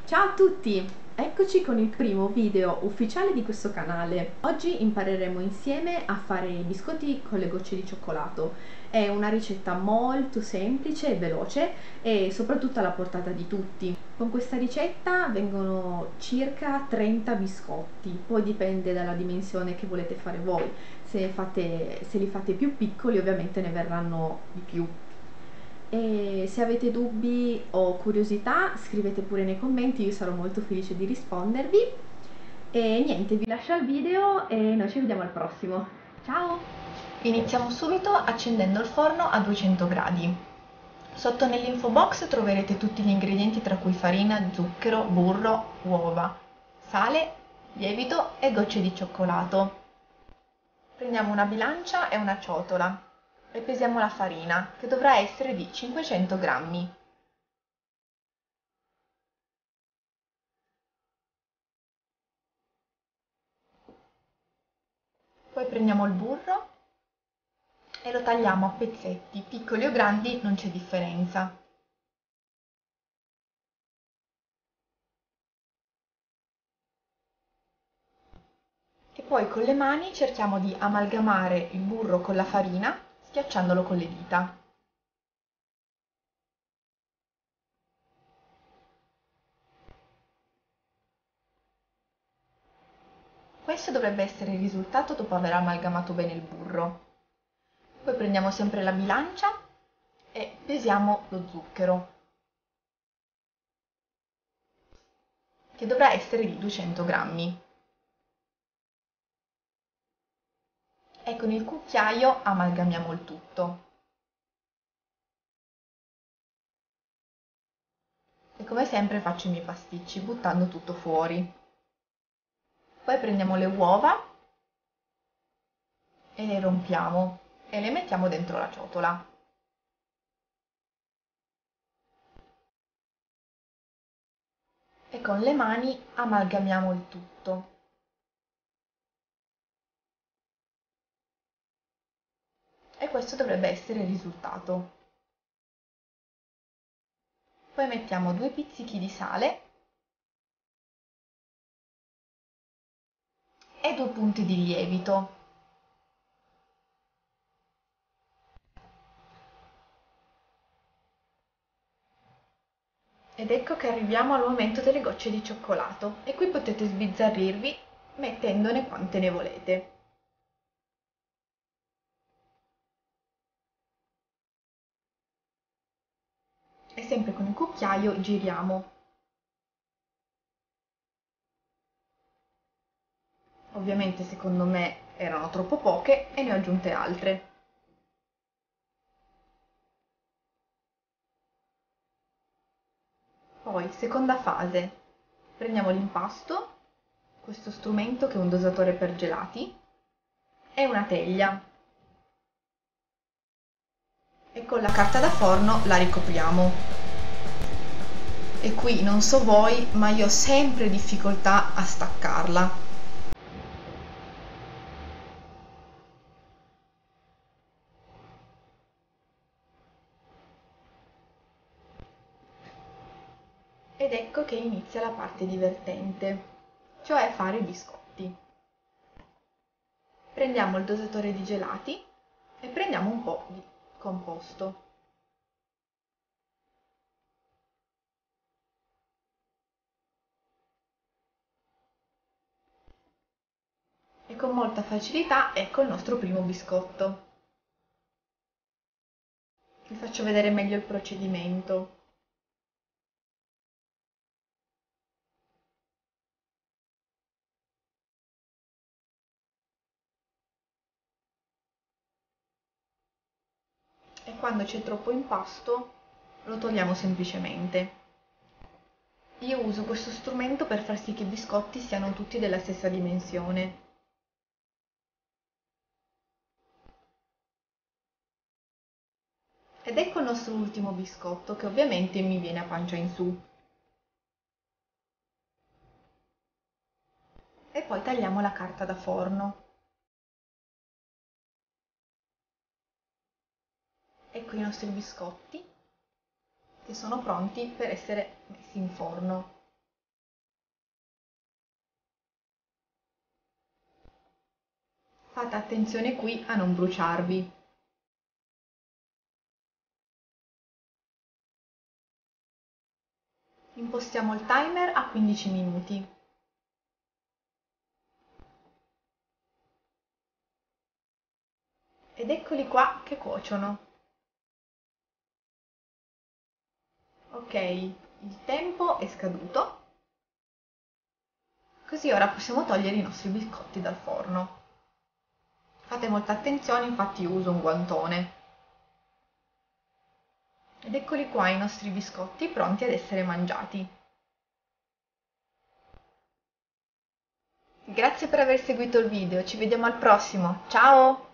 Ciao a tutti! Eccoci con il primo video ufficiale di questo canale. Oggi impareremo insieme a fare i biscotti con le gocce di cioccolato. È una ricetta molto semplice e veloce e soprattutto alla portata di tutti. Con questa ricetta vengono circa 30 biscotti, poi dipende dalla dimensione che volete fare voi. Se li fate più piccoli ovviamente ne verranno di più. E se avete dubbi o curiosità scrivete pure nei commenti, io sarò molto felice di rispondervi. E niente, vi lascio al video e noi ci vediamo al prossimo. Ciao! Iniziamo subito accendendo il forno a 200 gradi. Sotto nell'info box troverete tutti gli ingredienti tra cui farina, zucchero, burro, uova, sale, lievito e gocce di cioccolato. Prendiamo una bilancia e una ciotola e pesiamo la farina, che dovrà essere di 500 grammi. Poi prendiamo il burro e lo tagliamo a pezzetti, piccoli o grandi non c'è differenza. E poi con le mani cerchiamo di amalgamare il burro con la farina, schiacciandolo con le dita. Questo dovrebbe essere il risultato dopo aver amalgamato bene il burro. Poi prendiamo sempre la bilancia e pesiamo lo zucchero, che dovrà essere di 200 grammi. E con il cucchiaio amalgamiamo il tutto. E come sempre faccio i miei pasticci buttando tutto fuori. Poi prendiamo le uova e le rompiamo e le mettiamo dentro la ciotola. E con le mani amalgamiamo il tutto. E questo dovrebbe essere il risultato. Poi mettiamo 2 pizzichi di sale e 2 punti di lievito. Ed ecco che arriviamo al momento delle gocce di cioccolato e qui potete sbizzarrirvi mettendone quante ne volete. E sempre con il cucchiaio giriamo. Ovviamente secondo me erano troppo poche e ne ho aggiunte altre. Poi, seconda fase, prendiamo l'impasto, questo strumento che è un dosatore per gelati, e una teglia. E con la carta da forno la ricopriamo. E qui non so voi, ma io ho sempre difficoltà a staccarla. Ed ecco che inizia la parte divertente, cioè fare i biscotti. Prendiamo il dosatore di gelati e prendiamo un po' di composto. E con molta facilità ecco il nostro primo biscotto. Vi faccio vedere meglio il procedimento. E quando c'è troppo impasto lo togliamo semplicemente. Io uso questo strumento per far sì che i biscotti siano tutti della stessa dimensione. Ed ecco il nostro ultimo biscotto che ovviamente mi viene a pancia in su. E poi tagliamo la carta da forno. Ecco i nostri biscotti che sono pronti per essere messi in forno. Fate attenzione qui a non bruciarvi. Impostiamo il timer a 15 minuti. Ed eccoli qua che cuociono. Ok, il tempo è scaduto, così ora possiamo togliere i nostri biscotti dal forno. Fate molta attenzione, infatti io uso un guantone. Ed eccoli qua i nostri biscotti pronti ad essere mangiati. Grazie per aver seguito il video, ci vediamo al prossimo, ciao!